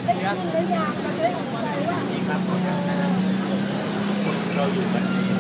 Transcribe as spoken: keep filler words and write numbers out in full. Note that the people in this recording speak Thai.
ได้ยินหรือยังเราจะได้อุ่นใจว่าเราอยู่กัน